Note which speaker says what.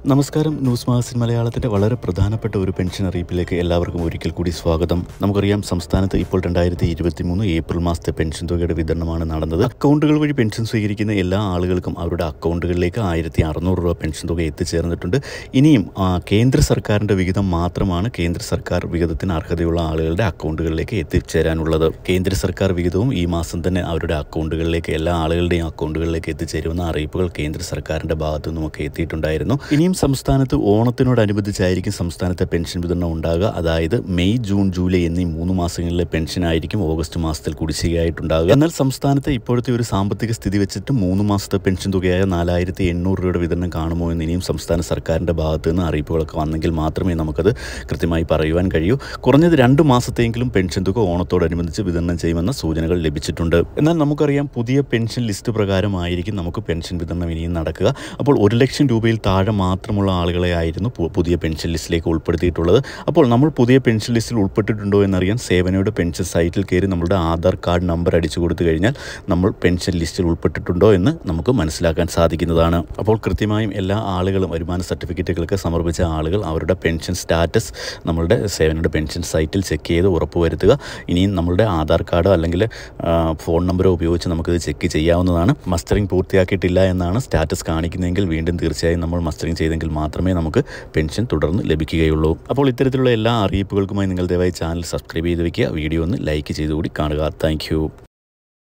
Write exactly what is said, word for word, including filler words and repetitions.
Speaker 1: നമസ്കാരം. News magazine മലയാളത്തിൻ്റെ വളരെ പ്രധാനപ്പെട്ട ഒരു പെൻഷൻ അറിയിപ്പിലേക്ക് എല്ലാവർക്കും ഒരിക്കൽ കൂടി സ്വാഗതം. നമുക്കറിയാം, സംസ്ഥാനത്ത് ഇപ്പോൾ രണ്ടായിരത്തി ഇരുപത്തി മൂന്ന് ഏപ്രിൽ മാസത്തെ പെൻഷൻ തുകയുടെ വിതരണമാണ് നടന്നത്. അക്കൗണ്ടുകൾ വഴി പെൻഷൻ സ്വീകരിക്കുന്ന എല്ലാ ആളുകൾക്കും അവരുടെ അക്കൗണ്ടുകളിലേക്ക് ആയിരത്തി അറുന്നൂറ് രൂപ പെൻഷൻ തുക എത്തിച്ചേർന്നിട്ടുണ്ട്. ഇനിയും കേന്ദ്ര സർക്കാരിൻ്റെ വിഹിതം മാത്രമാണ് കേന്ദ്ര സർക്കാർ വിഹിതത്തിന് അർഹതയുള്ള ആളുകളുടെ അക്കൗണ്ടുകളിലേക്ക് എത്തിച്ചേരാനുള്ളത്. കേന്ദ്ര സർക്കാർ വിഹിതവും ഈ മാസം തന്നെ അവരുടെ അക്കൗണ്ടുകളിലേക്ക്, എല്ലാ ആളുകളുടെയും അക്കൗണ്ടുകളിലേക്ക് എത്തിച്ചേരുമെന്ന അറിയിപ്പുകൾ കേന്ദ്ര സർക്കാരിൻ്റെ ഭാഗത്തു നിന്നുമൊക്കെ എത്തിയിട്ടുണ്ടായിരുന്നു. ഇനിയും സംസ്ഥാനത്ത് ഓണത്തിനോടനുബന്ധിച്ചായിരിക്കും സംസ്ഥാനത്തെ പെൻഷൻ വിതരണം ഉണ്ടാകുക. അതായത് മെയ്, ജൂൺ, ജൂലൈ എന്നീ മൂന്ന് മാസങ്ങളിലെ പെൻഷനായിരിക്കും ഓഗസ്റ്റ് മാസത്തിൽ കുടിശ്ശികയായിട്ടുണ്ടാകുക. എന്നാൽ സംസ്ഥാനത്തെ ഇപ്പോഴത്തെ ഒരു സാമ്പത്തിക സ്ഥിതി വെച്ചിട്ട് മൂന്ന് മാസത്തെ പെൻഷൻ തുകയായ നാലായിരത്തി എണ്ണൂറ് രൂപയുടെ വിതരണം കാണുമോ എന്ന് ഇനിയും സംസ്ഥാന സർക്കാരിൻ്റെ ഭാഗത്തു നിന്ന് അറിയിപ്പുകളൊക്കെ വന്നെങ്കിൽ മാത്രമേ നമുക്കത് കൃത്യമായി പറയുവാൻ കഴിയൂ. കുറഞ്ഞത് രണ്ട് മാസത്തെങ്കിലും പെൻഷൻ തുക ഓണത്തോടനുബന്ധിച്ച് വിതരണം ചെയ്യുമെന്ന സൂചനകൾ ലഭിച്ചിട്ടുണ്ട്. എന്നാൽ നമുക്കറിയാം, പുതിയ പെൻഷൻ ലിസ്റ്റ് പ്രകാരമായിരിക്കും നമുക്ക് പെൻഷൻ വിതരണം ഇനിയും നടക്കുക. അപ്പോൾ ഒരു ലക്ഷം രൂപയിൽ താഴെ മാത്രമുള്ള ആളുകളെ ആയിരുന്നു പുതിയ പെൻഷൻ ലിസ്റ്റിലേക്ക് ഉൾപ്പെടുത്തിയിട്ടുള്ളത്. അപ്പോൾ നമ്മൾ പുതിയ പെൻഷൻ ലിസ്റ്റിൽ ഉൾപ്പെട്ടിട്ടുണ്ടോ എന്നറിയാൻ സേവനയുടെ പെൻഷൻ സൈറ്റിൽ കയറി നമ്മളുടെ ആധാർ കാർഡ് നമ്പർ അടിച്ചു കൊടുത്തു കഴിഞ്ഞാൽ നമ്മൾ പെൻഷൻ ലിസ്റ്റിൽ ഉൾപ്പെട്ടിട്ടുണ്ടോ എന്ന് നമുക്ക് മനസ്സിലാക്കാൻ സാധിക്കുന്നതാണ്. അപ്പോൾ കൃത്യമായും എല്ലാ ആളുകളും വരുമാന സർട്ടിഫിക്കറ്റുകളൊക്കെ സമർപ്പിച്ച ആളുകൾ അവരുടെ പെൻഷൻ സ്റ്റാറ്റസ് നമ്മളുടെ സേവനയുടെ പെൻഷൻ സൈറ്റിൽ ചെക്ക് ചെയ്ത് ഉറപ്പുവരുത്തുക. ഇനിയും നമ്മളുടെ ആധാർ കാർഡോ അല്ലെങ്കിൽ ഫോൺ നമ്പറോ ഉപയോഗിച്ച് നമുക്കിത് ചെക്ക് ചെയ്യാവുന്നതാണ്. മസ്റ്ററിംഗ് പൂർത്തിയാക്കിയിട്ടില്ല എന്നാണ് സ്റ്റാറ്റസ് കാണിക്കുന്നതെങ്കിൽ വീണ്ടും തീർച്ചയായും നമ്മൾ മസ്റ്ററിംഗ് ചെയ്തെങ്കിൽ മാത്രമേ നമുക്ക് പെൻഷൻ തുടർന്ന് ലഭിക്കുകയുള്ളൂ. അപ്പോൾ ഇത്തരത്തിലുള്ള എല്ലാ അറിയിപ്പുകൾക്കുമായി നിങ്ങൾ ദയവായി ചാനൽ സബ്സ്ക്രൈബ് ചെയ്ത് വയ്ക്കുക. വീഡിയോ ഒന്ന് ലൈക്ക് ചെയ്തുകൂടി കാണുക. താങ്ക്